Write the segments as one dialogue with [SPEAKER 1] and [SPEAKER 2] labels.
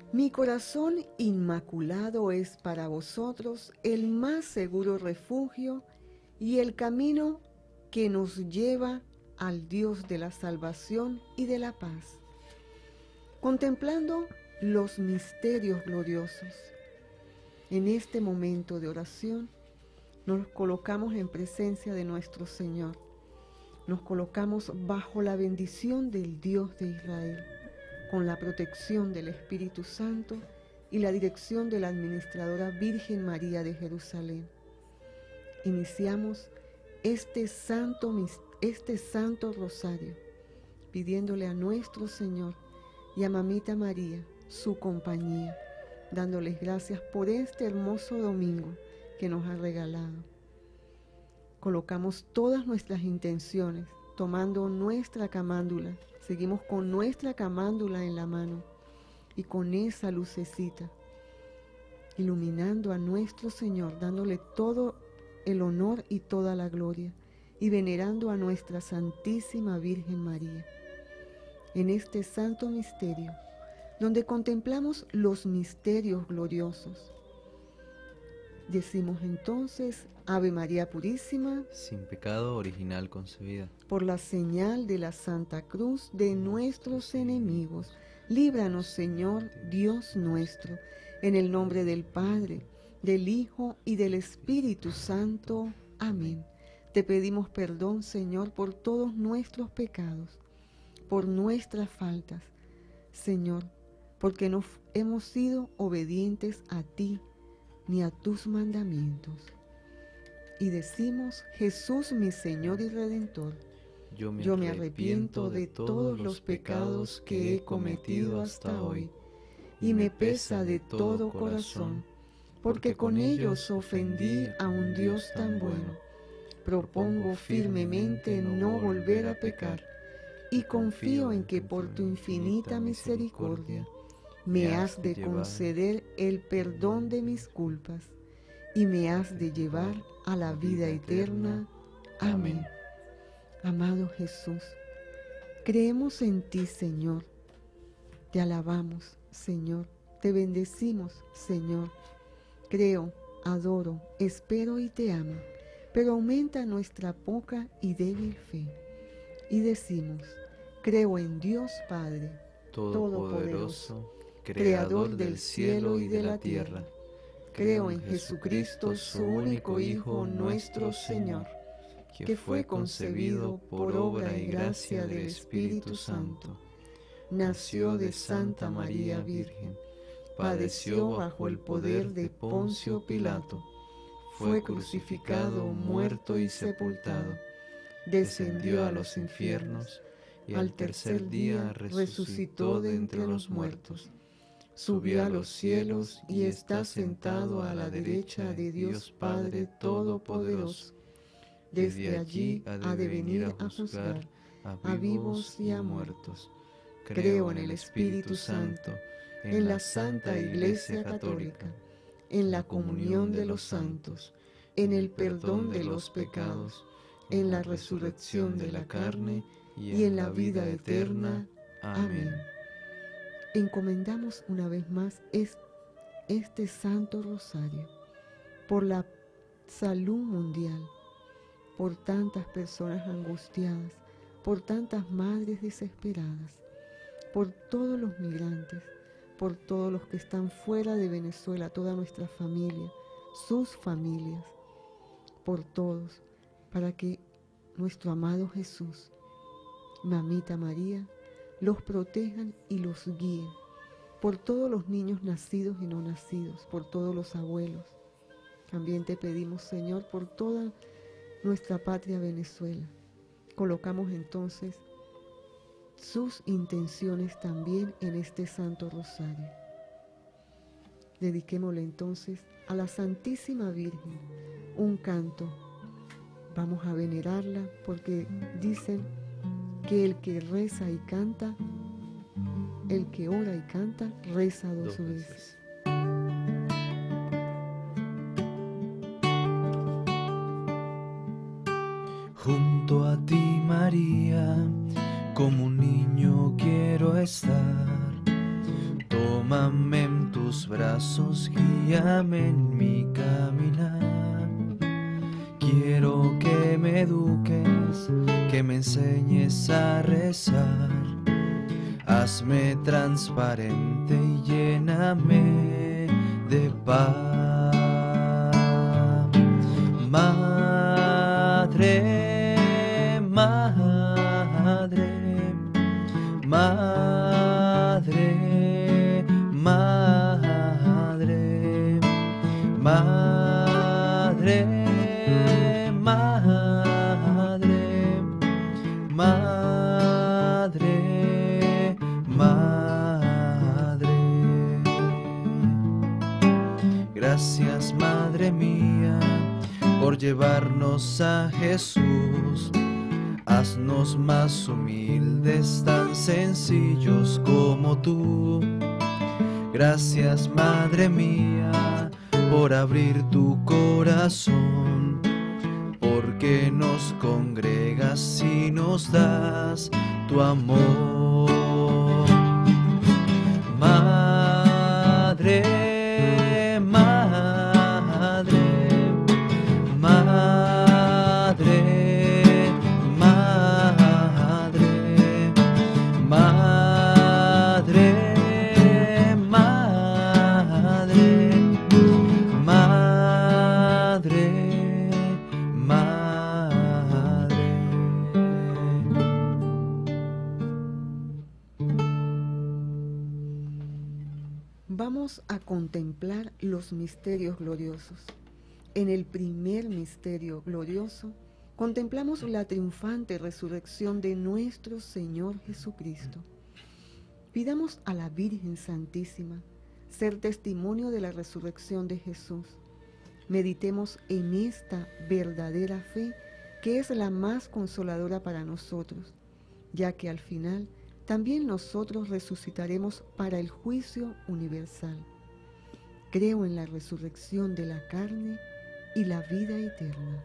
[SPEAKER 1] Mi corazón inmaculado es para vosotros el más seguro refugio y el camino que nos lleva al Dios de la salvación y de la paz. Contemplando los misterios gloriosos, en este momento de oración nos colocamos en presencia de nuestro Señor. Nos colocamos bajo la bendición del Dios de Israel, con la protección del Espíritu Santo y la dirección de la Administradora Virgen María de Jerusalén. Iniciamos este santo rosario, pidiéndole a nuestro Señor y a Mamita María su compañía, dándoles gracias por este hermoso domingo que nos ha regalado. Colocamos todas nuestras intenciones, tomando nuestra camándula. Seguimos con nuestra camándula en la mano y con esa lucecita, iluminando a nuestro Señor, dándole todo el honor y toda la gloria, y venerando a nuestra Santísima Virgen María. En este santo misterio, donde contemplamos los misterios gloriosos, decimos entonces: Ave María Purísima,
[SPEAKER 2] sin pecado original concebida.
[SPEAKER 1] Por la señal de la Santa Cruz de nuestros enemigos, líbranos, Señor Dios nuestro, en el nombre del Padre, del Hijo y del Espíritu Santo. Amén. Te pedimos perdón, Señor, por todos nuestros pecados, por nuestras faltas, Señor, porque no hemos sido obedientes a ti ni a tus mandamientos. Y decimos: Jesús, mi Señor y Redentor, yo me arrepiento de todos los pecados que he cometido hasta hoy, y me pesa de todo corazón, porque con ellos ofendí a un Dios tan bueno. Propongo firmemente no volver a pecar, y confío en que por tu infinita misericordia me has de conceder el perdón de mis culpas, y me has de llevar a la vida eterna. Amén. Amado Jesús, creemos en ti, Señor. Te alabamos, Señor. Te bendecimos, Señor. Creo, adoro, espero y te amo, pero aumenta nuestra poca y débil fe. Y decimos: creo en Dios Padre Todopoderoso, Creador del cielo y de la tierra. Creo en Jesucristo, su único Hijo, nuestro Señor, que fue concebido por obra y gracia del Espíritu Santo. Nació de Santa María Virgen, padeció bajo el poder de Poncio Pilato, fue crucificado, muerto y sepultado, descendió a los infiernos, y al tercer día resucitó de entre los muertos. Subió a los cielos y está sentado a la derecha de Dios Padre Todopoderoso. Desde allí ha de venir a juzgar a vivos y a muertos. Creo en el Espíritu Santo, en la Santa Iglesia Católica, en la comunión de los santos, en el perdón de los pecados, en la resurrección de la carne y en la vida eterna. Amén. Encomendamos una vez más este Santo Rosario por la salud mundial, por tantas personas angustiadas, por tantas madres desesperadas, por todos los migrantes, por todos los que están fuera de Venezuela, toda nuestra familia, sus familias, por todos, para que nuestro amado Jesús, Mamita María, los protejan y los guíen, por todos los niños nacidos y no nacidos, por todos los abuelos. También te pedimos, Señor, por toda nuestra patria Venezuela. Colocamos entonces sus intenciones también en este Santo Rosario. Dediquémosle entonces a la Santísima Virgen un canto. Vamos a venerarla porque dicen que el que reza y canta, el que ora y canta, reza dos veces.
[SPEAKER 3] Junto a ti, María, como un niño quiero estar. Toma Tómame en tus brazos, guíame en mi caminar. Quiero que me eduques, que me enseñes a rezar. Hazme transparente y lléname de paz. Madre, madre, madre, madre, madre, madre, madre, madre. Gracias, Madre mía, por llevarnos a Jesús. Haznos más humildes, tan sencillos como tú. Gracias, Madre mía, por abrir tu corazón, porque nos congregas y nos das tu amor. Madre, madre, madre, madre, madre, madre, madre, madre.
[SPEAKER 1] Vamos a contemplar los misterios gloriosos. En el primer misterio glorioso, contemplamos la triunfante resurrección de nuestro Señor Jesucristo. Pidamos a la Virgen Santísima ser testimonio de la resurrección de Jesús. Meditemos en esta verdadera fe que es la más consoladora para nosotros, ya que al final también nosotros resucitaremos para el juicio universal. Creo en la resurrección de la carne y la vida eterna.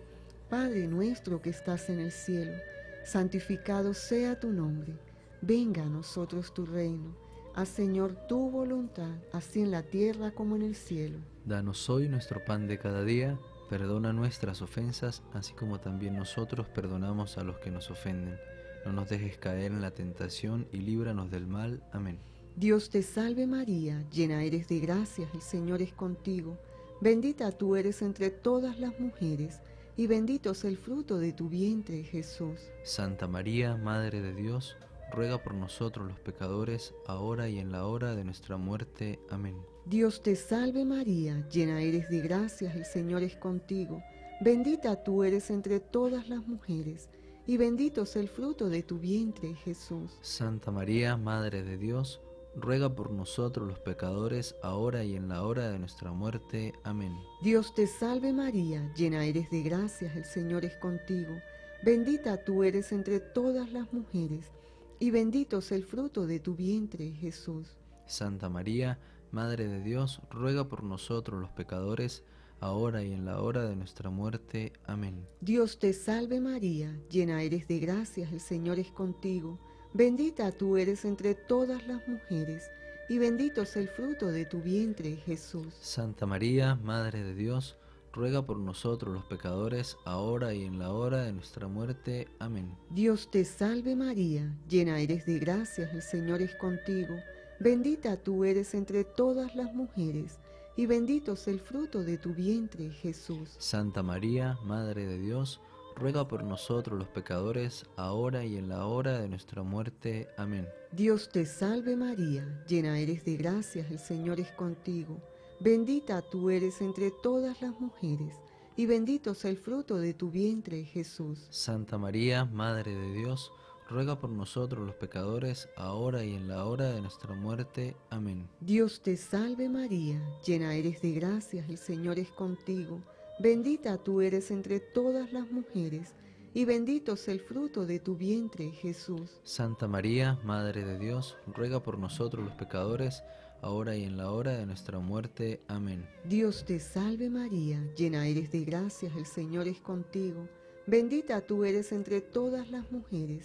[SPEAKER 1] Padre nuestro que estás en el cielo, santificado sea tu nombre. Venga a nosotros tu reino. Haz, Señor, tu voluntad, así en la tierra como en el cielo.
[SPEAKER 2] Danos hoy nuestro pan de cada día. Perdona nuestras ofensas, así como también nosotros perdonamos a los que nos ofenden. No nos dejes caer en la tentación y líbranos del mal. Amén.
[SPEAKER 1] Dios te salve María, llena eres de gracia, el Señor es contigo. Bendita tú eres entre todas las mujeres, y bendito es el fruto de tu vientre, Jesús.
[SPEAKER 2] Santa María, Madre de Dios, ruega por nosotros los pecadores, ahora y en la hora de nuestra muerte. Amén.
[SPEAKER 1] Dios te salve María, llena eres de gracia, el Señor es contigo. Bendita tú eres entre todas las mujeres, y bendito es el fruto de tu vientre, Jesús.
[SPEAKER 2] Santa María, Madre de Dios, ruega por nosotros los pecadores, ahora y en la hora de nuestra muerte. Amén.
[SPEAKER 1] Dios te salve María, llena eres de gracia, el Señor es contigo. Bendita tú eres entre todas las mujeres, y bendito es el fruto de tu vientre, Jesús.
[SPEAKER 2] Santa María, Madre de Dios, ruega por nosotros los pecadores, ahora y en la hora de nuestra muerte. Amén.
[SPEAKER 1] Dios te salve María, llena eres de gracia, el Señor es contigo. Bendita tú eres entre todas las mujeres, y bendito es el fruto de tu vientre, Jesús.
[SPEAKER 2] Santa María, Madre de Dios, ruega por nosotros los pecadores, ahora y en la hora de nuestra muerte. Amén.
[SPEAKER 1] Dios te salve María, llena eres de gracia, el Señor es contigo. Bendita tú eres entre todas las mujeres, y bendito es el fruto de tu vientre, Jesús.
[SPEAKER 2] Santa María, Madre de Dios, ruega por nosotros los pecadores, ahora y en la hora de nuestra muerte. Amén.
[SPEAKER 1] Dios te salve María, llena eres de gracia, el Señor es contigo. Bendita tú eres entre todas las mujeres, y bendito es el fruto de tu vientre, Jesús.
[SPEAKER 2] Santa María, Madre de Dios, ruega por nosotros los pecadores, ahora y en la hora de nuestra muerte. Amén.
[SPEAKER 1] Dios te salve María, llena eres de gracia, el Señor es contigo. Bendita tú eres entre todas las mujeres, y bendito es el fruto de tu vientre, Jesús.
[SPEAKER 2] Santa María, Madre de Dios, ruega por nosotros los pecadores, ahora y en la hora de nuestra muerte. Amén.
[SPEAKER 1] Dios te salve María, llena eres de gracia, el Señor es contigo. Bendita tú eres entre todas las mujeres,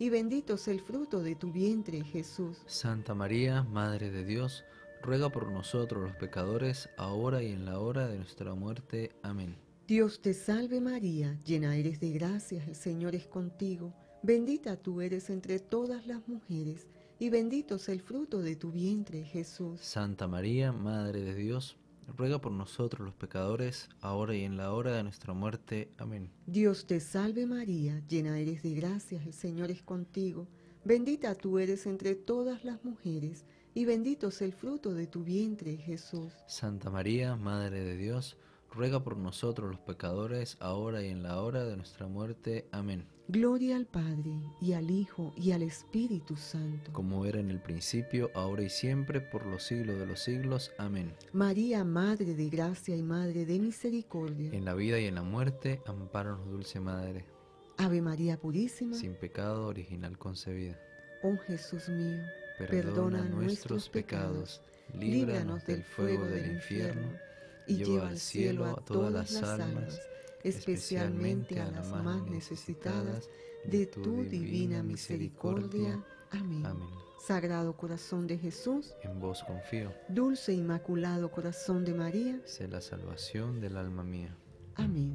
[SPEAKER 1] y bendito es el fruto de tu vientre, Jesús.
[SPEAKER 2] Santa María, Madre de Dios, ruega por nosotros los pecadores, ahora y en la hora de nuestra muerte. Amén.
[SPEAKER 1] Dios te salve María, llena eres de gracia, el Señor es contigo. Bendita tú eres entre todas las mujeres, y bendito es el fruto de tu vientre, Jesús.
[SPEAKER 2] Santa María, Madre de Dios, ruega por nosotros los pecadores, ahora y en la hora de nuestra muerte. Amén.
[SPEAKER 1] Dios te salve María, llena eres de gracia, el Señor es contigo. Bendita tú eres entre todas las mujeres, y bendito es el fruto de tu vientre, Jesús.
[SPEAKER 2] Santa María, Madre de Dios, ruega por nosotros los pecadores, ahora y en la hora de nuestra muerte. Amén.
[SPEAKER 1] Gloria al Padre, y al Hijo, y al Espíritu Santo.
[SPEAKER 2] Como era en el principio, ahora y siempre, por los siglos de los siglos. Amén.
[SPEAKER 1] María, Madre de gracia y Madre de misericordia.
[SPEAKER 2] En la vida y en la muerte, ampáranos, Dulce Madre.
[SPEAKER 1] Ave María Purísima.
[SPEAKER 2] Sin pecado original concebida.
[SPEAKER 1] Oh Jesús mío,
[SPEAKER 2] Perdona nuestros pecados, líbranos del fuego del infierno, y lleva al cielo a todas las almas, especialmente a las más necesitadas de tu divina misericordia.
[SPEAKER 1] Amén.
[SPEAKER 2] Amén.
[SPEAKER 1] Sagrado corazón de Jesús,
[SPEAKER 2] En vos confío,
[SPEAKER 1] dulce e inmaculado corazón de María.
[SPEAKER 2] sé la salvación del alma mía.
[SPEAKER 1] Amén.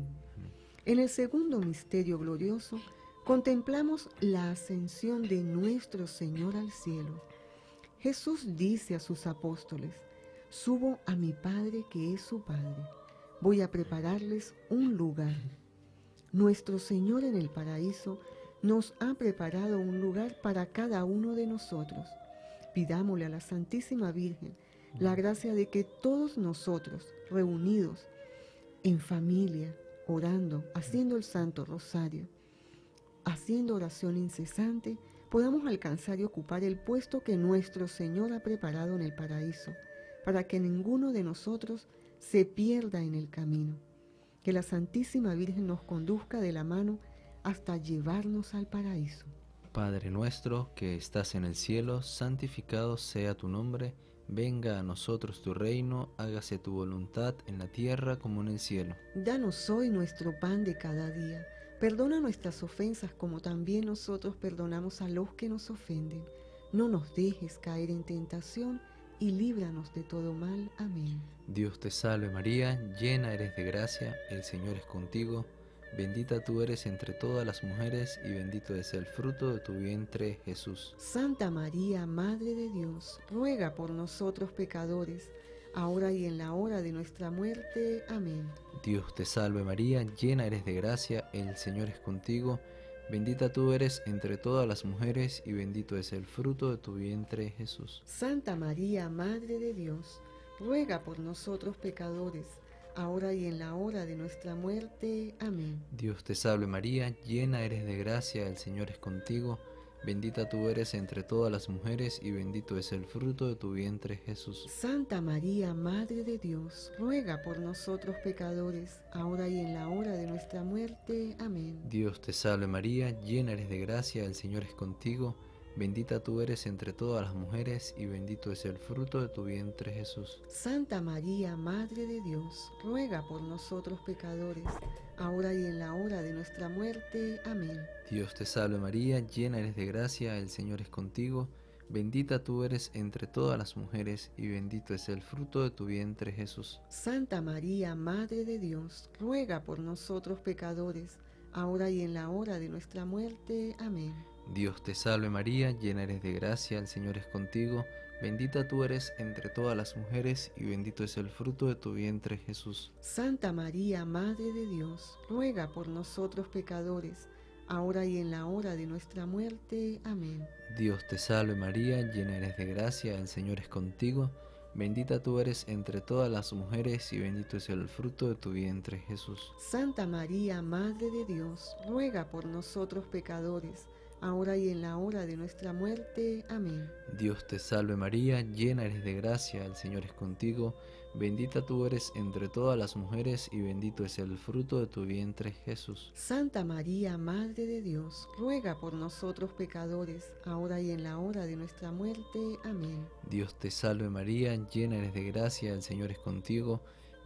[SPEAKER 1] En el segundo misterio glorioso, contemplamos la ascensión de nuestro Señor al cielo. Jesús dice a sus apóstoles: subo a mi Padre que es su Padre. Voy a prepararles un lugar. Nuestro Señor en el paraíso nos ha preparado un lugar para cada uno de nosotros. Pidámosle a la Santísima Virgen la gracia de que todos nosotros, reunidos en familia, orando, haciendo el Santo Rosario, haciendo oración incesante, podamos alcanzar y ocupar el puesto que nuestro Señor ha preparado en el paraíso, para que ninguno de nosotros se pierda en el camino. Que la Santísima Virgen nos conduzca de la mano hasta llevarnos al paraíso.
[SPEAKER 2] Padre nuestro que estás en el cielo, santificado sea tu nombre. Venga a nosotros tu reino, hágase tu voluntad en la tierra como en el cielo.
[SPEAKER 1] Danos hoy nuestro pan de cada día. Perdona nuestras ofensas como también nosotros perdonamos a los que nos ofenden. No nos dejes caer en tentación y líbranos de todo mal. Amén.
[SPEAKER 2] Dios te salve María, llena eres de gracia, el Señor es contigo. Bendita tú eres entre todas las mujeres y bendito es el fruto de tu vientre, Jesús.
[SPEAKER 1] Santa María, Madre de Dios, ruega por nosotros pecadores, ahora y en la hora de nuestra muerte. Amén.
[SPEAKER 2] Dios te salve María, llena eres de gracia, el Señor es contigo. Bendita tú eres entre todas las mujeres y bendito es el fruto de tu vientre, Jesús.
[SPEAKER 1] Santa María, Madre de Dios, ruega por nosotros pecadores, ahora y en la hora de nuestra muerte. Amén.
[SPEAKER 2] Dios te salve María, llena eres de gracia, el Señor es contigo. Bendita tú eres entre todas las mujeres y bendito es el fruto de tu vientre, Jesús.
[SPEAKER 1] Santa María, Madre de Dios, ruega por nosotros pecadores, ahora y en la hora de nuestra muerte. Amén.
[SPEAKER 2] Dios te salve María, llena eres de gracia, el Señor es contigo. Bendita tú eres entre todas las mujeres y bendito es el fruto de tu vientre, Jesús.
[SPEAKER 1] Santa María, Madre de Dios, ruega por nosotros pecadores, ahora y en la hora de nuestra muerte. Amén.
[SPEAKER 2] Dios te salve María, llena eres de gracia, el Señor es contigo. Bendita tú eres entre todas las mujeres y bendito es el fruto de tu vientre, Jesús.
[SPEAKER 1] Santa María, Madre de Dios, ruega por nosotros pecadores, ahora y en la hora de nuestra muerte. Amén.
[SPEAKER 2] Dios te salve María, llena eres de gracia, el Señor es contigo. Bendita tú eres entre todas las mujeres y bendito es el fruto de tu vientre, Jesús.
[SPEAKER 1] Santa María, Madre de Dios, ruega por nosotros pecadores, ahora y en la hora de nuestra muerte. Amén.
[SPEAKER 2] Dios te salve María, llena eres de gracia, el Señor es contigo. Bendita tú eres entre todas las mujeres y bendito es el fruto de tu vientre, Jesús.
[SPEAKER 1] Santa María, Madre de Dios, ruega por nosotros pecadores, ahora y en la hora de nuestra muerte. Amén.
[SPEAKER 2] Dios te salve María, llena eres de gracia, el Señor es contigo. Bendita tú eres entre todas las mujeres y bendito es el fruto de tu vientre, Jesús.
[SPEAKER 1] Santa María, Madre de Dios, ruega por nosotros pecadores, ahora y en la hora de nuestra muerte. Amén.
[SPEAKER 2] Dios te salve María, llena eres de gracia, el Señor es contigo.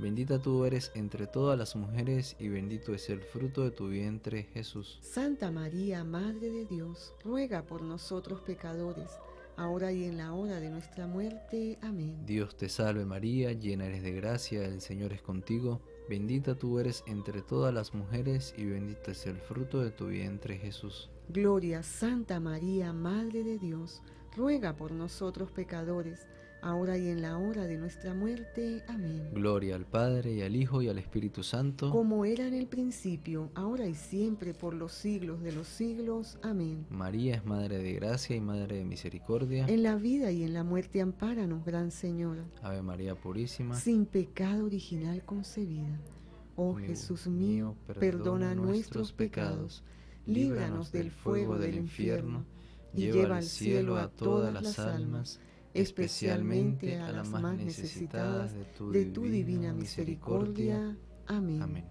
[SPEAKER 2] Bendita tú eres entre todas las mujeres y bendito es el fruto de tu vientre, Jesús.
[SPEAKER 1] Santa María, Madre de Dios, ruega por nosotros pecadores, ahora y en la hora de nuestra muerte. Amén.
[SPEAKER 2] Dios te salve María, llena eres de gracia, el Señor es contigo. Bendita tú eres entre todas las mujeres y bendito es el fruto de tu vientre, Jesús.
[SPEAKER 1] Gloria, Santa María, Madre de Dios, ruega por nosotros pecadores, ahora y en la hora de nuestra muerte. Amén.
[SPEAKER 2] Gloria al Padre, y al Hijo, y al Espíritu Santo.
[SPEAKER 1] Como era en el principio, ahora y siempre, por los siglos de los siglos. Amén.
[SPEAKER 2] María es Madre de Gracia y Madre de Misericordia.
[SPEAKER 1] En la vida y en la muerte ampáranos, Gran Señora.
[SPEAKER 2] Ave María Purísima.
[SPEAKER 1] Sin pecado original concebida. Oh Jesús mío, perdona nuestros pecados, líbranos del fuego del infierno, y lleva al cielo a todas las almas, especialmente a las más necesitadas de tu divina misericordia. Amén.
[SPEAKER 2] Amén.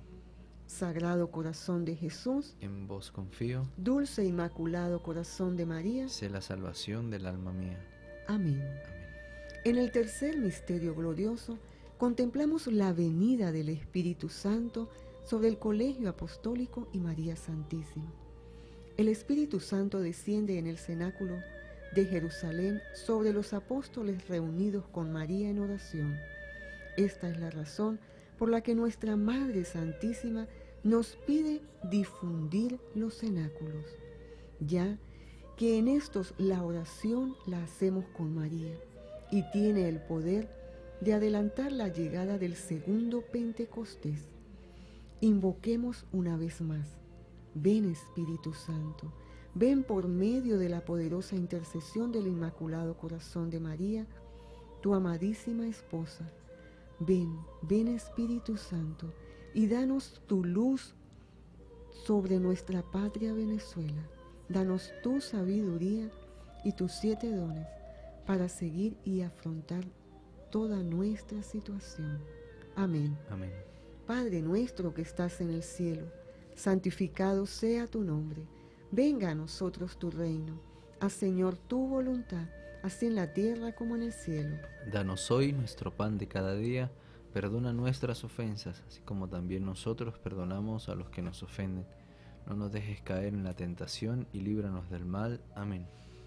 [SPEAKER 1] Sagrado Corazón de Jesús,
[SPEAKER 2] En vos confío,
[SPEAKER 1] dulce e inmaculado Corazón de María.
[SPEAKER 2] sé la salvación del alma mía.
[SPEAKER 1] Amén.
[SPEAKER 2] Amén.
[SPEAKER 1] En el tercer misterio glorioso, contemplamos la venida del Espíritu Santo sobre el Colegio Apostólico y María Santísima. El Espíritu Santo desciende en el cenáculo de Jerusalén sobre los apóstoles reunidos con María en oración. Esta es la razón por la que nuestra Madre Santísima nos pide difundir los cenáculos, ya que en estos la oración la hacemos con María y tiene el poder de adelantar la llegada del segundo Pentecostés. Invoquemos una vez más: ven Espíritu Santo, ven por medio de la poderosa intercesión del Inmaculado Corazón de María, tu amadísima esposa. Ven, ven Espíritu Santo, y danos tu luz sobre nuestra patria Venezuela. Danos tu sabiduría y tus 7 dones para seguir y afrontar toda nuestra situación. Amén.
[SPEAKER 2] Amén.
[SPEAKER 1] Padre nuestro que estás en el cielo, santificado sea tu nombre. Venga a nosotros tu reino. Haz, Señor, tu voluntad, así en la tierra como en el cielo.
[SPEAKER 2] Danos hoy nuestro pan de cada día. Perdona nuestras ofensas, así como también nosotros perdonamos a los que nos ofenden. No nos dejes caer en la tentación y líbranos del mal. Amén.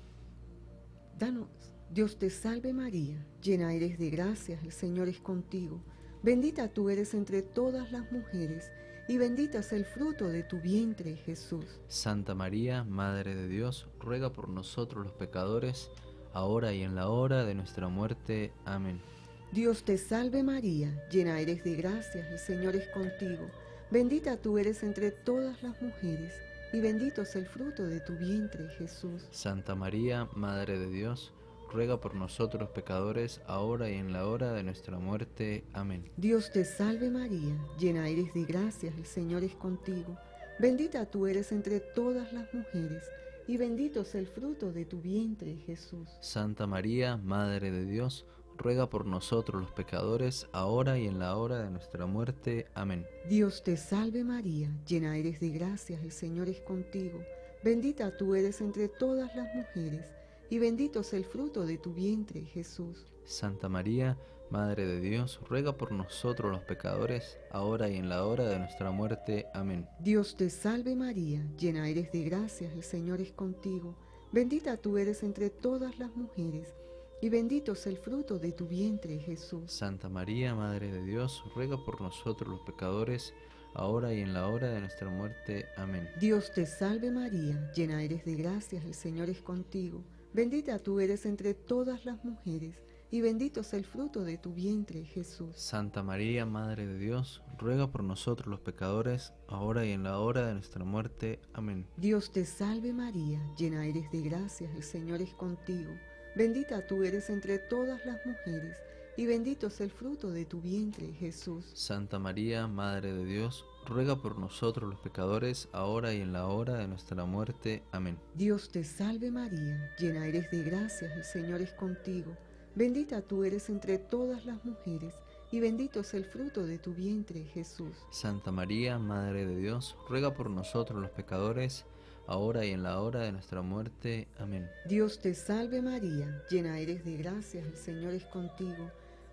[SPEAKER 1] Danos, Dios te salve María, llena eres de gracia, el Señor es contigo. Bendita tú eres entre todas las mujeres, y bendito es el fruto de tu vientre, Jesús.
[SPEAKER 2] Santa María, Madre de Dios, ruega por nosotros los pecadores, ahora y en la hora de nuestra muerte. Amén.
[SPEAKER 1] Dios te salve María, llena eres de gracia, el Señor es contigo. Bendita tú eres entre todas las mujeres, y bendito es el fruto de tu vientre, Jesús.
[SPEAKER 2] Santa María, Madre de Dios, ruega por nosotros pecadores, ahora y en la hora de nuestra muerte. Amén.
[SPEAKER 1] Dios te salve María, llena eres de gracia, el Señor es contigo. Bendita tú eres entre todas las mujeres, y bendito es el fruto de tu vientre, Jesús.
[SPEAKER 2] Santa María, Madre de Dios, ruega por nosotros los pecadores, ahora y en la hora de nuestra muerte. Amén.
[SPEAKER 1] Dios te salve María, llena eres de gracia, el Señor es contigo. Bendita tú eres entre todas las mujeres, y bendito es el fruto de tu vientre, Jesús.
[SPEAKER 2] Santa María, Madre de Dios, ruega por nosotros los pecadores, ahora y en la hora de nuestra muerte. Amén.
[SPEAKER 1] Dios te salve María, llena eres de gracia, el Señor es contigo. Bendita tú eres entre todas las mujeres, y bendito es el fruto de tu vientre, Jesús.
[SPEAKER 2] Santa María, Madre de Dios, ruega por nosotros los pecadores, ahora y en la hora de nuestra muerte. Amén.
[SPEAKER 1] Dios te salve María, llena eres de gracia, el Señor es contigo. Bendita tú eres entre todas las mujeres, y bendito es el fruto de tu vientre, Jesús.
[SPEAKER 2] Santa María, Madre de Dios, ruega por nosotros los pecadores, ahora y en la hora de nuestra muerte. Amén.
[SPEAKER 1] Dios te salve María, llena eres de gracia, el Señor es contigo. Bendita tú eres entre todas las mujeres, y bendito es el fruto de tu vientre, Jesús.
[SPEAKER 2] Santa María, Madre de Dios, ruega por nosotros los pecadores, ahora y en la hora de nuestra muerte. Amén.
[SPEAKER 1] Dios te salve María, llena eres de gracia, el Señor es contigo. Bendita tú eres entre todas las mujeres, y bendito es el fruto de tu vientre, Jesús.
[SPEAKER 2] Santa María, Madre de Dios, ruega por nosotros los pecadores, ahora y en la hora de nuestra muerte. Amén.
[SPEAKER 1] Dios te salve María, llena eres de gracia, el Señor es contigo.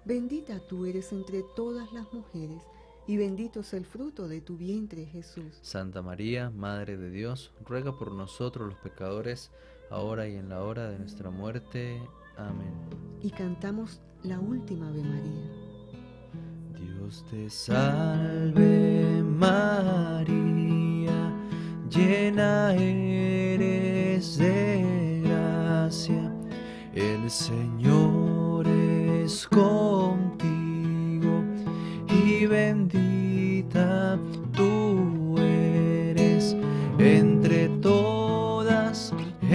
[SPEAKER 1] Bendita tú eres entre todas las mujeres, y bendito es el fruto de tu vientre, Jesús.
[SPEAKER 2] Santa María, Madre de Dios, ruega por nosotros los pecadores, ahora y en la hora de nuestra muerte. Amén.
[SPEAKER 1] Y cantamos la última Ave María.
[SPEAKER 3] Dios te salve María, llena eres de gracia, el Señor es contigo y bendita tú eres entre todas,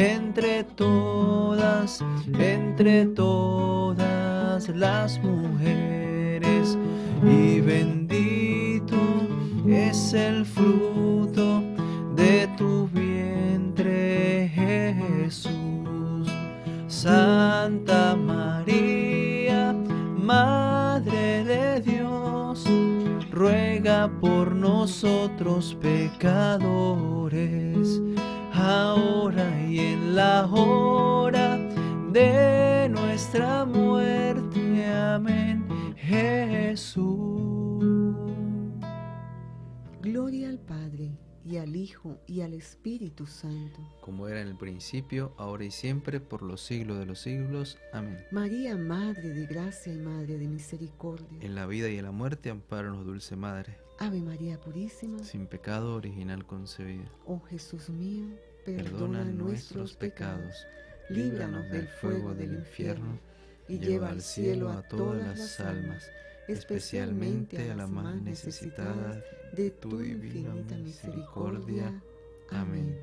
[SPEAKER 3] entre todas las mujeres, y bendito es el fruto de tu vientre, Jesús. Santa María, Madre de Dios, ruega por nosotros pecadores, ahora y en la hora de nuestra muerte. Amén, Jesús.
[SPEAKER 1] Gloria al Padre, y al Hijo, y al Espíritu Santo.
[SPEAKER 2] Como era en el principio, ahora y siempre, por los siglos de los siglos. Amén.
[SPEAKER 1] María, Madre de Gracia y Madre de Misericordia.
[SPEAKER 2] En la vida y en la muerte, ampáranos, dulce Madre.
[SPEAKER 1] Ave María Purísima.
[SPEAKER 2] Sin pecado original concebida.
[SPEAKER 1] Oh Jesús mío,
[SPEAKER 2] Perdona nuestros pecados, líbranos del fuego del infierno, y lleva al cielo a todas las almas, especialmente a las más necesitadas
[SPEAKER 1] de tu infinita misericordia. Amén.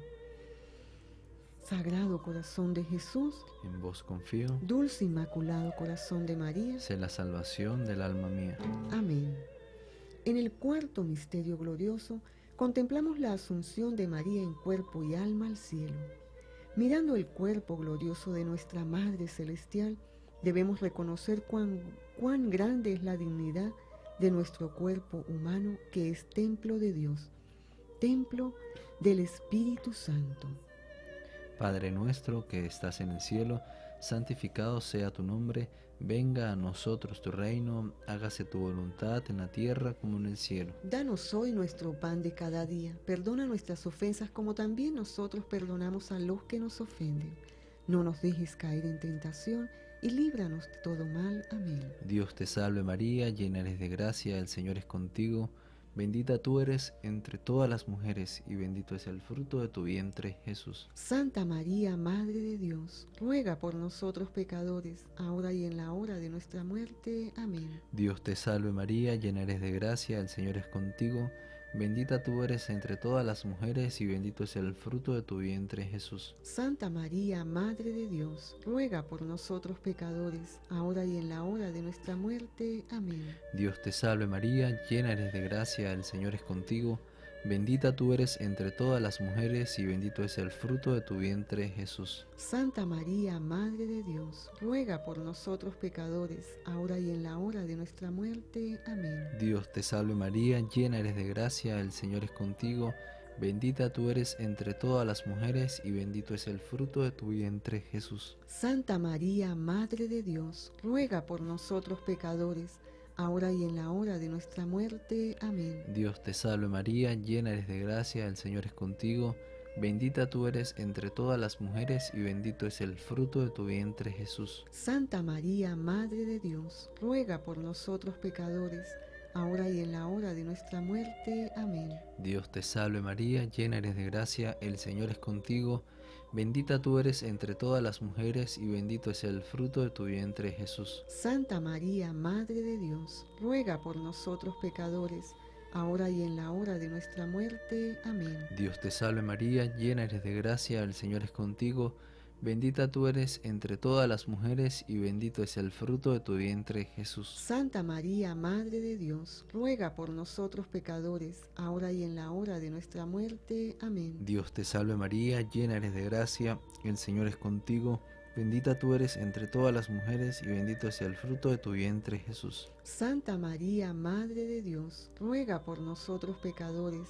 [SPEAKER 1] Sagrado Corazón de Jesús,
[SPEAKER 2] En vos confío,
[SPEAKER 1] dulce Inmaculado Corazón de María.
[SPEAKER 2] sé la salvación del alma mía.
[SPEAKER 1] Amén. En el cuarto misterio glorioso contemplamos la asunción de María en cuerpo y alma al cielo. Mirando el cuerpo glorioso de nuestra Madre Celestial, debemos reconocer cuán grande es la dignidad de nuestro cuerpo humano, que es templo de Dios, templo del Espíritu Santo.
[SPEAKER 2] Padre nuestro que estás en el cielo, santificado sea tu nombre, venga a nosotros tu reino, hágase tu voluntad en la tierra como en el cielo.
[SPEAKER 1] Danos hoy nuestro pan de cada día, perdona nuestras ofensas como también nosotros perdonamos a los que nos ofenden. No nos dejes caer en tentación y líbranos de todo mal. Amén.
[SPEAKER 2] Dios te salve María, llena eres de gracia, el Señor es contigo. Bendita tú eres entre todas las mujeres, y bendito es el fruto de tu vientre, Jesús.
[SPEAKER 1] Santa María, Madre de Dios, ruega por nosotros pecadores, ahora y en la hora de nuestra muerte. Amén.
[SPEAKER 2] Dios te salve María, llena eres de gracia, el Señor es contigo. Bendita tú eres entre todas las mujeres, y bendito es el fruto de tu vientre, Jesús.
[SPEAKER 1] Santa María, Madre de Dios, ruega por nosotros pecadores, ahora y en la hora de nuestra muerte. Amén.
[SPEAKER 2] Dios te salve María, llena eres de gracia, el Señor es contigo. Bendita tú eres entre todas las mujeres, y bendito es el fruto de tu vientre, Jesús.
[SPEAKER 1] Santa María, Madre de Dios, ruega por nosotros pecadores, ahora y en la hora de nuestra muerte. Amén.
[SPEAKER 2] Dios te salve María, llena eres de gracia, el Señor es contigo. Bendita tú eres entre todas las mujeres, y bendito es el fruto de tu vientre, Jesús.
[SPEAKER 1] Santa María, Madre de Dios, ruega por nosotros pecadores, ahora y en la hora de nuestra muerte. Amén.
[SPEAKER 2] Dios te salve María, llena eres de gracia, el Señor es contigo. Bendita tú eres entre todas las mujeres, y bendito es el fruto de tu vientre, Jesús.
[SPEAKER 1] Santa María, Madre de Dios, ruega por nosotros pecadores, ahora y en la hora de nuestra muerte. Amén.
[SPEAKER 2] Dios te salve María, llena eres de gracia, el Señor es contigo. Bendita tú eres entre todas las mujeres, y bendito es el fruto de tu vientre, Jesús.
[SPEAKER 1] Santa María, Madre de Dios, ruega por nosotros pecadores, ahora y en la hora de nuestra muerte. Amén.
[SPEAKER 2] Dios te salve María, llena eres de gracia, el Señor es contigo. Bendita tú eres entre todas las mujeres, y bendito es el fruto de tu vientre, Jesús.
[SPEAKER 1] Santa María, Madre de Dios, ruega por nosotros pecadores, ahora y en la hora de nuestra muerte. Amén.
[SPEAKER 2] Dios te salve María, llena eres de gracia, el Señor es contigo. Bendita tú eres entre todas las mujeres, y bendito es el fruto de tu vientre, Jesús.
[SPEAKER 1] Santa María, Madre de Dios, ruega por nosotros pecadores,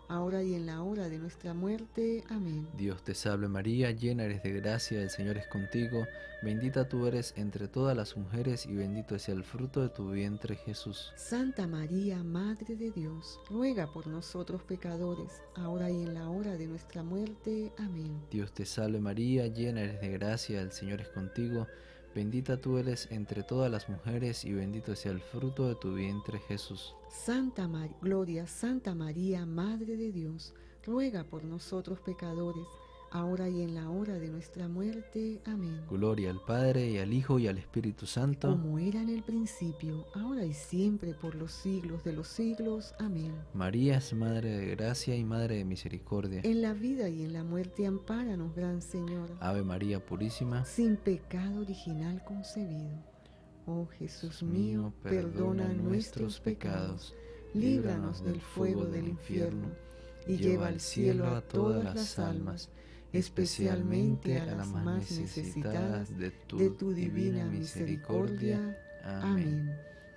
[SPEAKER 1] ahora y en la hora de nuestra muerte. Amén.
[SPEAKER 2] Dios te salve María, llena eres de gracia, el Señor es contigo, bendita tú eres entre todas las mujeres y bendito es el fruto de tu vientre Jesús.
[SPEAKER 1] Santa María, Madre de Dios, ruega por nosotros pecadores, ahora y en la hora de nuestra muerte. Amén.
[SPEAKER 2] Dios te salve María, llena eres de gracia, el Señor es contigo, bendita tú eres entre todas las mujeres y bendito es el fruto de tu vientre Jesús.
[SPEAKER 1] Gloria, Santa María, Madre de Dios, ruega por nosotros pecadores, ahora y en la hora de nuestra muerte. Amén.
[SPEAKER 2] Gloria al Padre, y al Hijo, y al Espíritu Santo.
[SPEAKER 1] Como era en el principio, ahora y siempre, por los siglos de los siglos. Amén.
[SPEAKER 2] María es Madre de gracia y Madre de misericordia.
[SPEAKER 1] En la vida y en la muerte, ampáranos, Gran Señora.
[SPEAKER 2] Ave María Purísima,
[SPEAKER 1] sin pecado original concebido. Oh Jesús mío, perdona nuestros pecados, líbranos del fuego del infierno, y lleva al cielo a todas las almas, especialmente a las más necesitadas de tu divina misericordia. Amén.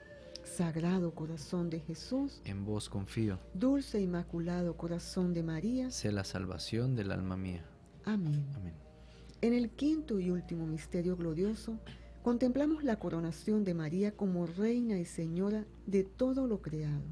[SPEAKER 1] Sagrado corazón de Jesús,
[SPEAKER 2] en vos confío.
[SPEAKER 1] Dulce e inmaculado corazón de María,
[SPEAKER 2] sé la salvación del alma mía.
[SPEAKER 1] Amén.
[SPEAKER 2] Amén.
[SPEAKER 1] En el quinto y último misterio glorioso, contemplamos la coronación de María como Reina y Señora de todo lo creado.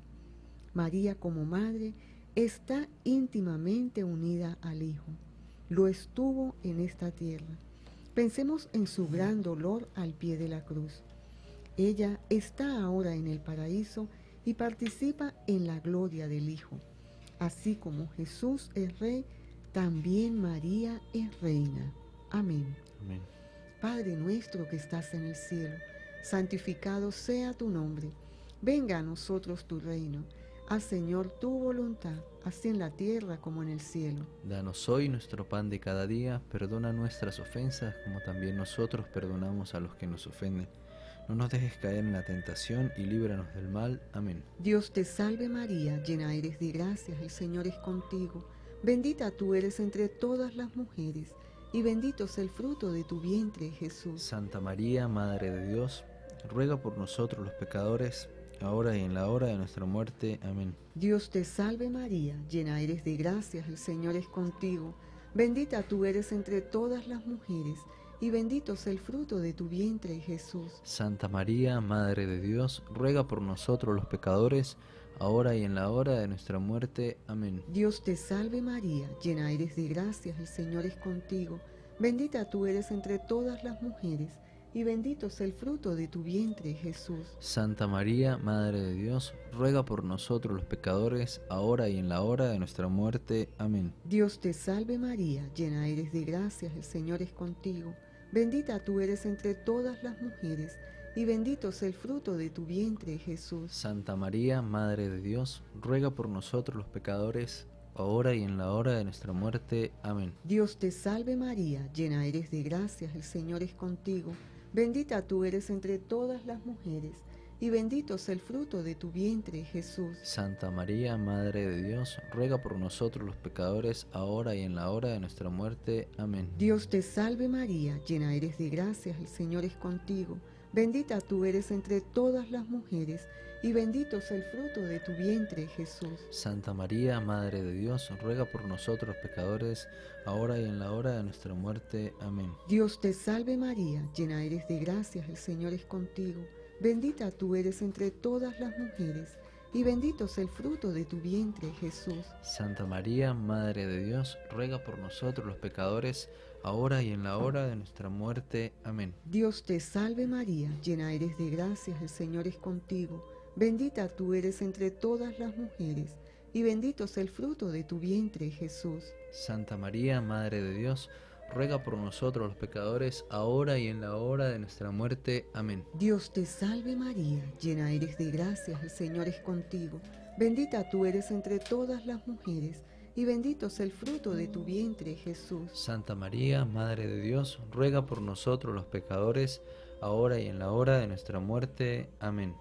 [SPEAKER 1] María como Madre está íntimamente unida al Hijo. Lo estuvo en esta tierra. Pensemos en su gran dolor al pie de la cruz. Ella está ahora en el paraíso y participa en la gloria del Hijo. Así como Jesús es Rey, también María es Reina. Amén.
[SPEAKER 2] Amén.
[SPEAKER 1] Padre nuestro que estás en el cielo, santificado sea tu nombre. Venga a nosotros tu reino. Haz, Señor, tu voluntad, así en la tierra como en el cielo.
[SPEAKER 2] Danos hoy nuestro pan de cada día, perdona nuestras ofensas, como también nosotros perdonamos a los que nos ofenden. No nos dejes caer en la tentación y líbranos del mal. Amén.
[SPEAKER 1] Dios te salve María, llena eres de gracia, el Señor es contigo. Bendita tú eres entre todas las mujeres, y bendito es el fruto de tu vientre, Jesús.
[SPEAKER 2] Santa María, Madre de Dios, ruega por nosotros los pecadores, ahora y en la hora de nuestra muerte. Amén.
[SPEAKER 1] Dios te salve María, llena eres de gracia, el Señor es contigo. Bendita tú eres entre todas las mujeres, y bendito es el fruto de tu vientre, Jesús.
[SPEAKER 2] Santa María, Madre de Dios, ruega por nosotros los pecadores, ahora y en la hora de nuestra muerte. Amén.
[SPEAKER 1] Dios te salve María, llena eres de gracia, el Señor es contigo. Bendita tú eres entre todas las mujeres, y bendito es el fruto de tu vientre, Jesús.
[SPEAKER 2] Santa María, Madre de Dios, ruega por nosotros los pecadores, ahora y en la hora de nuestra muerte. Amén.
[SPEAKER 1] Dios te salve María, llena eres de gracia, el Señor es contigo. Bendita tú eres entre todas las mujeres, y bendito es el fruto de tu vientre, Jesús.
[SPEAKER 2] Santa María, Madre de Dios, ruega por nosotros los pecadores, ahora y en la hora de nuestra muerte. Amén.
[SPEAKER 1] Dios te salve María, llena eres de gracia, el Señor es contigo. Bendita tú eres entre todas las mujeres, y bendito es el fruto de tu vientre, Jesús.
[SPEAKER 2] Santa María, Madre de Dios, ruega por nosotros los pecadores, ahora y en la hora de nuestra muerte. Amén.
[SPEAKER 1] Dios te salve María, llena eres de gracia, el Señor es contigo. Bendita tú eres entre todas las mujeres, y bendito es el fruto de tu vientre, Jesús.
[SPEAKER 2] Santa María, Madre de Dios, ruega por nosotros los pecadores, ahora y en la hora de nuestra muerte. Amén.
[SPEAKER 1] Dios te salve María, llena eres de gracia, el Señor es contigo. Bendita tú eres entre todas las mujeres, y bendito es el fruto de tu vientre, Jesús.
[SPEAKER 2] Santa María, Madre de Dios, ruega por nosotros los pecadores, ahora y en la hora de nuestra muerte. Amén.
[SPEAKER 1] Dios te salve María, llena eres de gracia, el Señor es contigo. Bendita tú eres entre todas las mujeres, y bendito es el fruto de tu vientre, Jesús.
[SPEAKER 2] Santa María, Madre de Dios, ruega por nosotros los pecadores, ahora y en la hora de nuestra muerte. Amén.
[SPEAKER 1] Dios te salve María, llena eres de gracia, el Señor es contigo. Bendita tú eres entre todas las mujeres, y bendito es el fruto de tu vientre, Jesús.
[SPEAKER 2] Santa María, Madre de Dios, ruega por nosotros los pecadores, ahora y en la hora de nuestra muerte. Amén.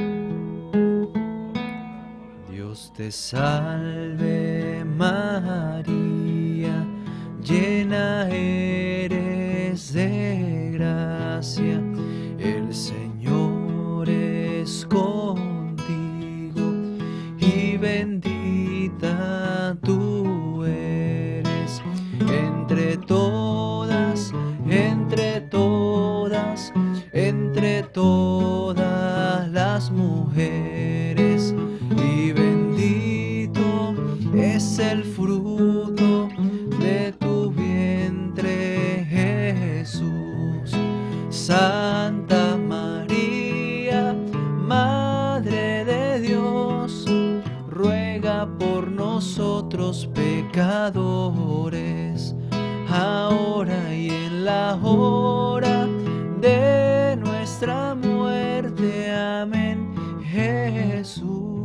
[SPEAKER 3] Dios te salve María, llena eres de gracia, el Señor es contigo, y bendita las mujeres, y bendito es el fruto de tu vientre, Jesús. Santa María, Madre de Dios, ruega por nosotros pecadores, ahora y en la hora de nuestra muerte. Amén, Jesús.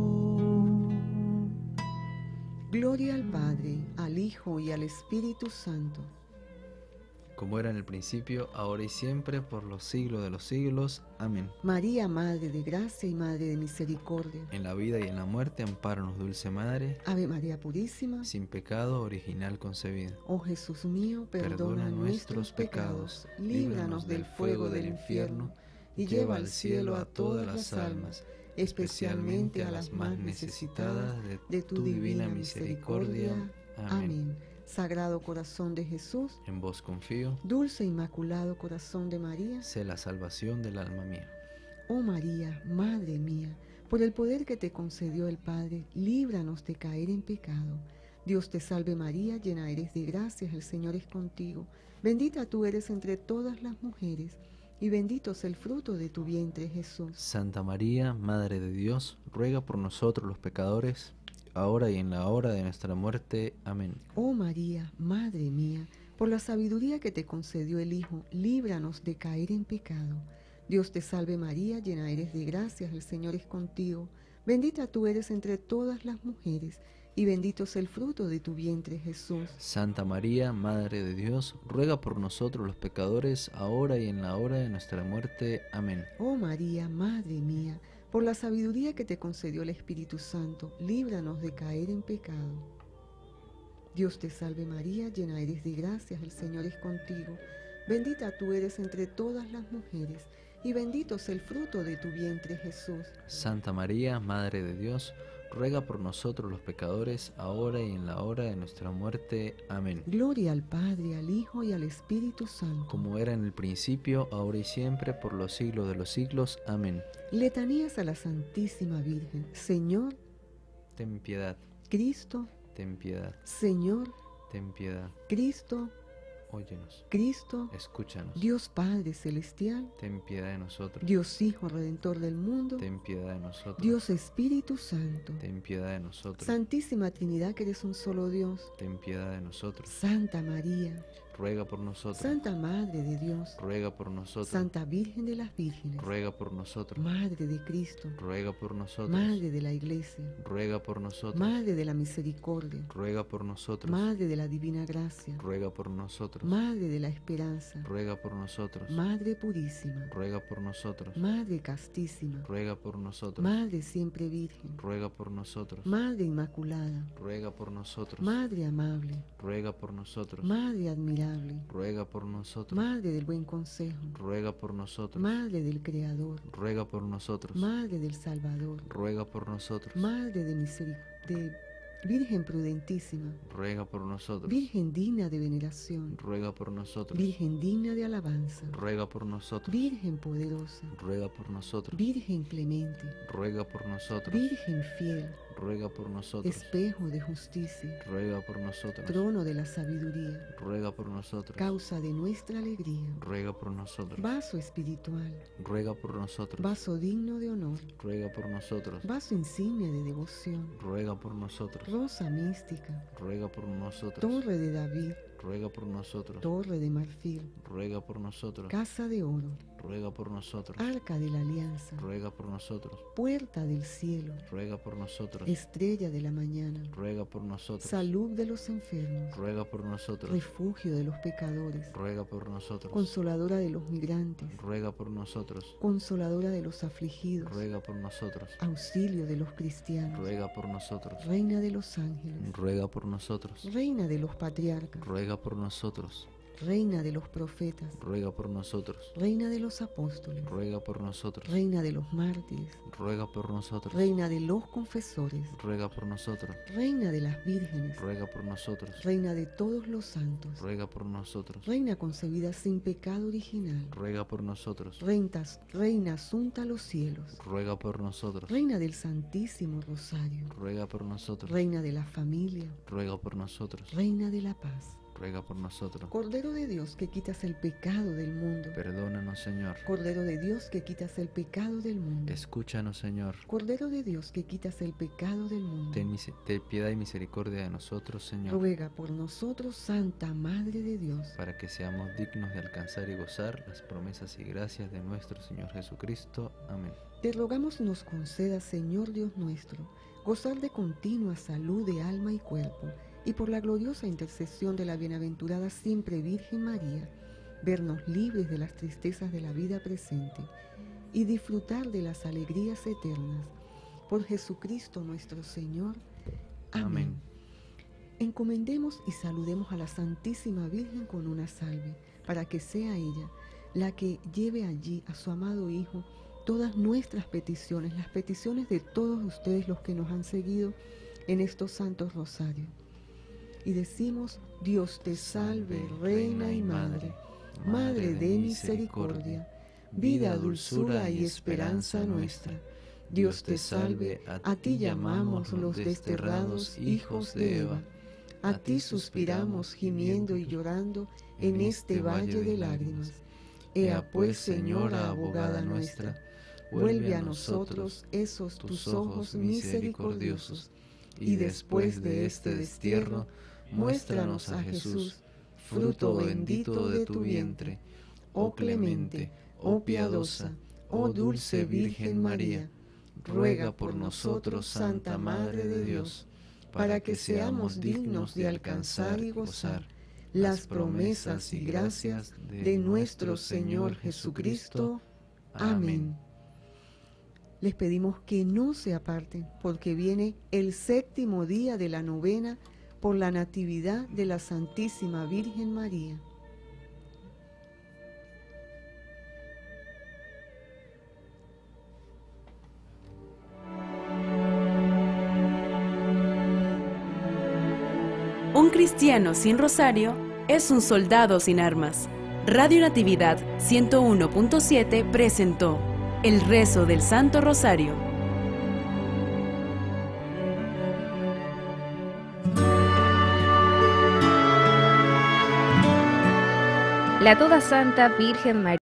[SPEAKER 1] Gloria al Padre, al Hijo y al Espíritu Santo.
[SPEAKER 2] Como era en el principio, ahora y siempre, por los siglos de los siglos. Amén.
[SPEAKER 1] María, Madre de Gracia y Madre de Misericordia.
[SPEAKER 2] En la vida y en la muerte, ampáranos, Dulce Madre.
[SPEAKER 1] Ave María Purísima.
[SPEAKER 2] Sin pecado original concebida.
[SPEAKER 1] Oh Jesús mío, perdona nuestros pecados, líbranos del fuego del infierno, y lleva al cielo a todas las almas, especialmente a las más necesitadas de tu divina misericordia. Amén. Sagrado Corazón de Jesús,
[SPEAKER 2] En vos confío,
[SPEAKER 1] Dulce Inmaculado Corazón de María,
[SPEAKER 2] sé la salvación del alma mía.
[SPEAKER 1] oh María, Madre mía, por el poder que te concedió el Padre, líbranos de caer en pecado. Dios te salve María, llena eres de gracia, el Señor es contigo. Bendita tú eres entre todas las mujeres, y bendito es el fruto de tu vientre, Jesús.
[SPEAKER 2] Santa María, Madre de Dios, ruega por nosotros los pecadores, ahora y en la hora de nuestra muerte. Amén.
[SPEAKER 1] Oh María, Madre mía, por la sabiduría que te concedió el Hijo, líbranos de caer en pecado. Dios te salve María, llena eres de gracia, el Señor es contigo. Bendita tú eres entre todas las mujeres, y bendito es el fruto de tu vientre, Jesús.
[SPEAKER 2] Santa María, Madre de Dios, ruega por nosotros los pecadores, ahora y en la hora de nuestra muerte. Amén.
[SPEAKER 1] Oh María, Madre mía, por la sabiduría que te concedió el Espíritu Santo, líbranos de caer en pecado. Dios te salve María, llena eres de gracia, el Señor es contigo. Bendita tú eres entre todas las mujeres, y bendito es el fruto de tu vientre, Jesús.
[SPEAKER 2] Santa María, Madre de Dios, ruega por nosotros los pecadores, ahora y en la hora de nuestra muerte. Amén.
[SPEAKER 1] Gloria al Padre, al Hijo y al Espíritu Santo.
[SPEAKER 2] Como era en el principio, ahora y siempre, por los siglos de los siglos. Amén.
[SPEAKER 1] Letanías a la Santísima Virgen. Señor,
[SPEAKER 2] Ten piedad,
[SPEAKER 1] Cristo,
[SPEAKER 2] ten piedad,
[SPEAKER 1] Señor,
[SPEAKER 2] ten piedad.
[SPEAKER 1] Cristo,
[SPEAKER 2] Óyenos,
[SPEAKER 1] Cristo,
[SPEAKER 2] escúchanos.
[SPEAKER 1] Dios Padre Celestial,
[SPEAKER 2] Ten piedad de nosotros.
[SPEAKER 1] Dios Hijo Redentor del mundo,
[SPEAKER 2] Ten piedad de nosotros.
[SPEAKER 1] Dios Espíritu Santo,
[SPEAKER 2] Ten piedad de nosotros.
[SPEAKER 1] Santísima Trinidad que eres un solo Dios,
[SPEAKER 2] Ten piedad de nosotros.
[SPEAKER 1] Santa María,
[SPEAKER 2] Ruega por nosotros.
[SPEAKER 1] Santa Madre de Dios,
[SPEAKER 2] Ruega por nosotros.
[SPEAKER 1] Santa Virgen de las Vírgenes,
[SPEAKER 2] Ruega por nosotros.
[SPEAKER 1] Madre de Cristo,
[SPEAKER 2] Ruega por nosotros.
[SPEAKER 1] Madre de la Iglesia,
[SPEAKER 2] Ruega por nosotros.
[SPEAKER 1] Madre de la Misericordia,
[SPEAKER 2] Ruega por nosotros.
[SPEAKER 1] Madre de la Divina Gracia,
[SPEAKER 2] Ruega por nosotros.
[SPEAKER 1] Madre de la Esperanza,
[SPEAKER 2] Ruega por nosotros.
[SPEAKER 1] Madre Purísima,
[SPEAKER 2] Ruega por nosotros.
[SPEAKER 1] Madre Castísima,
[SPEAKER 2] Ruega por nosotros.
[SPEAKER 1] Madre Siempre Virgen,
[SPEAKER 2] Ruega por nosotros.
[SPEAKER 1] Madre Inmaculada,
[SPEAKER 2] Ruega por nosotros.
[SPEAKER 1] Madre Amable,
[SPEAKER 2] Ruega por nosotros.
[SPEAKER 1] Madre Admirable,
[SPEAKER 2] Ruega por nosotros.
[SPEAKER 1] Madre del Buen Consejo,
[SPEAKER 2] Ruega por nosotros.
[SPEAKER 1] Madre del Creador,
[SPEAKER 2] Ruega por nosotros.
[SPEAKER 1] Madre del Salvador,
[SPEAKER 2] Ruega por nosotros.
[SPEAKER 1] Madre de Misericordia, Virgen Prudentísima,
[SPEAKER 2] Ruega por nosotros.
[SPEAKER 1] Virgen digna de veneración,
[SPEAKER 2] Ruega por nosotros.
[SPEAKER 1] Virgen digna de alabanza,
[SPEAKER 2] Ruega por nosotros.
[SPEAKER 1] Virgen poderosa,
[SPEAKER 2] Ruega por nosotros.
[SPEAKER 1] Virgen clemente,
[SPEAKER 2] Ruega por nosotros.
[SPEAKER 1] Virgen fiel,
[SPEAKER 2] Ruega por nosotros.
[SPEAKER 1] espejo de justicia,
[SPEAKER 2] Ruega por nosotros.
[SPEAKER 1] trono de la sabiduría,
[SPEAKER 2] Ruega por nosotros.
[SPEAKER 1] causa de nuestra alegría,
[SPEAKER 2] Ruega por nosotros.
[SPEAKER 1] vaso espiritual,
[SPEAKER 2] Ruega por nosotros.
[SPEAKER 1] vaso digno de honor,
[SPEAKER 2] Ruega por nosotros.
[SPEAKER 1] vaso insignia de devoción,
[SPEAKER 2] Ruega por nosotros.
[SPEAKER 1] rosa mística,
[SPEAKER 2] Ruega por nosotros.
[SPEAKER 1] torre de David,
[SPEAKER 2] Ruega por nosotros.
[SPEAKER 1] torre de marfil,
[SPEAKER 2] Ruega por nosotros.
[SPEAKER 1] casa de oro,
[SPEAKER 2] Ruega por nosotros.
[SPEAKER 1] arca de la alianza,
[SPEAKER 2] Ruega por nosotros.
[SPEAKER 1] puerta del cielo,
[SPEAKER 2] Ruega por nosotros.
[SPEAKER 1] estrella de la mañana,
[SPEAKER 2] Ruega por nosotros.
[SPEAKER 1] salud de los enfermos,
[SPEAKER 2] Ruega por nosotros.
[SPEAKER 1] refugio de los pecadores,
[SPEAKER 2] Ruega por nosotros.
[SPEAKER 1] consoladora de los migrantes,
[SPEAKER 2] Ruega por nosotros.
[SPEAKER 1] consoladora de los afligidos,
[SPEAKER 2] Ruega por nosotros.
[SPEAKER 1] auxilio de los cristianos,
[SPEAKER 2] Ruega por nosotros.
[SPEAKER 1] reina de los ángeles,
[SPEAKER 2] Ruega por nosotros.
[SPEAKER 1] reina de los patriarcas,
[SPEAKER 2] Ruega por nosotros.
[SPEAKER 1] Reina de los profetas,
[SPEAKER 2] ruega por nosotros.
[SPEAKER 1] Reina de los apóstoles,
[SPEAKER 2] Ruega por nosotros.
[SPEAKER 1] Reina de los mártires,
[SPEAKER 2] Ruega por nosotros.
[SPEAKER 1] Reina de los confesores,
[SPEAKER 2] Ruega por nosotros.
[SPEAKER 1] Reina de las vírgenes,
[SPEAKER 2] Ruega por nosotros.
[SPEAKER 1] Reina de todos los santos,
[SPEAKER 2] Ruega por nosotros.
[SPEAKER 1] Reina concebida sin pecado original,
[SPEAKER 2] Ruega por nosotros.
[SPEAKER 1] Reina asunta a los cielos,
[SPEAKER 2] Ruega por nosotros.
[SPEAKER 1] Reina del Santísimo Rosario,
[SPEAKER 2] Ruega por nosotros.
[SPEAKER 1] Reina de la familia,
[SPEAKER 2] Ruega por nosotros.
[SPEAKER 1] Reina de la paz,
[SPEAKER 2] Ruega por nosotros.
[SPEAKER 1] Cordero de Dios que quitas el pecado del mundo,
[SPEAKER 2] Perdónanos, Señor.
[SPEAKER 1] Cordero de Dios que quitas el pecado del mundo,
[SPEAKER 2] Escúchanos, Señor.
[SPEAKER 1] Cordero de Dios que quitas el pecado del mundo,
[SPEAKER 2] Ten piedad y misericordia de nosotros, Señor,
[SPEAKER 1] ruega por nosotros, Santa Madre de Dios,
[SPEAKER 2] para que seamos dignos de alcanzar y gozar las promesas y gracias de nuestro Señor Jesucristo. Amén.
[SPEAKER 1] Te rogamos nos conceda, Señor Dios nuestro, gozar de continua salud de alma y cuerpo, y por la gloriosa intercesión de la bienaventurada siempre Virgen María, vernos libres de las tristezas de la vida presente y disfrutar de las alegrías eternas. Por Jesucristo nuestro Señor. Amén. Encomendemos y saludemos a la Santísima Virgen con una salve, para que sea ella la que lleve allí a su amado Hijo todas nuestras peticiones, las peticiones de todos ustedes los que nos han seguido en estos santos rosarios. Y decimos: Dios te salve, Reina y Madre, Madre de misericordia, vida, dulzura y esperanza nuestra. Dios te salve, a ti llamamos los desterrados hijos de Eva. A ti suspiramos gimiendo y llorando en este valle de lágrimas. Ea pues, Señora abogada nuestra, vuelve a nosotros esos tus ojos misericordiosos, y después de este destierro, muéstranos a Jesús, fruto bendito de tu vientre. Oh clemente, oh piadosa, oh dulce Virgen María, ruega por nosotros, Santa Madre de Dios, para que seamos dignos de alcanzar y gozar las promesas y gracias de nuestro Señor Jesucristo. Amén. Les pedimos que no se aparten, porque viene el 7º día de la novena por la Natividad de la Santísima Virgen María.
[SPEAKER 4] Un cristiano sin rosario es un soldado sin armas. Radio Natividad 101.7 presentó el rezo del Santo Rosario.
[SPEAKER 5] La toda santa Virgen María